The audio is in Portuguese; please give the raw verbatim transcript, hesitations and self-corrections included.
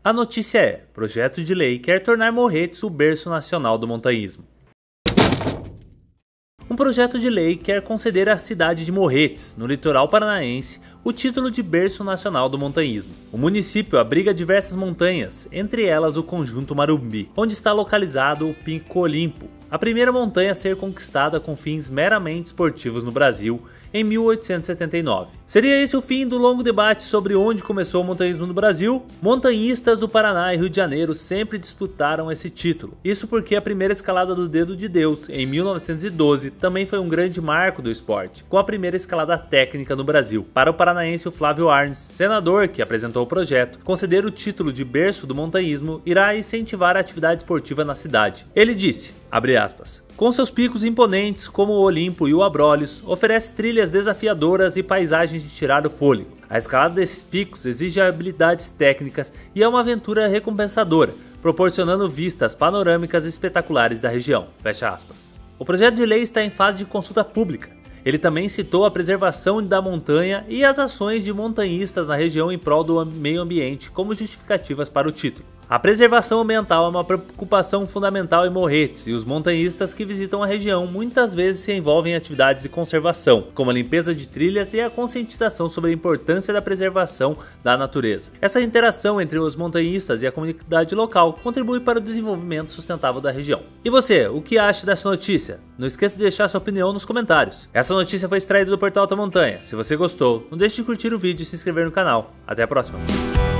A notícia é: projeto de lei quer tornar Morretes o berço nacional do montanhismo. Um projeto de lei quer conceder à cidade de Morretes, no litoral paranaense, o título de berço nacional do montanhismo. O município abriga diversas montanhas, entre elas o Conjunto Marumbi, onde está localizado o Pico Olimpo, a primeira montanha a ser conquistada com fins meramente esportivos no Brasil, em mil oitocentos e setenta e nove. Seria esse o fim do longo debate sobre onde começou o montanhismo no Brasil? Montanhistas do Paraná e Rio de Janeiro sempre disputaram esse título. Isso porque a primeira escalada do Dedo de Deus, em mil novecentos e doze, também foi um grande marco do esporte, com a primeira escalada técnica no Brasil. Para o paranaense Flávio Arnes, senador que apresentou o projeto, conceder o título de berço do montanhismo irá incentivar a atividade esportiva na cidade. Ele disse, abre aspas, com seus picos imponentes como o Olimpo e o Abrolhos, oferece trilhas desafiadoras e paisagens de tirar o fôlego. A escalada desses picos exige habilidades técnicas e é uma aventura recompensadora, proporcionando vistas panorâmicas espetaculares da região. Fecha aspas. O projeto de lei está em fase de consulta pública. Ele também citou a preservação da montanha e as ações de montanhistas na região em prol do meio ambiente como justificativas para o título. A preservação ambiental é uma preocupação fundamental em Morretes e os montanhistas que visitam a região muitas vezes se envolvem em atividades de conservação, como a limpeza de trilhas e a conscientização sobre a importância da preservação da natureza. Essa interação entre os montanhistas e a comunidade local contribui para o desenvolvimento sustentável da região. E você, o que acha dessa notícia? Não esqueça de deixar sua opinião nos comentários. Essa notícia foi extraída do portal Alta Montanha. Se você gostou, não deixe de curtir o vídeo e se inscrever no canal. Até a próxima!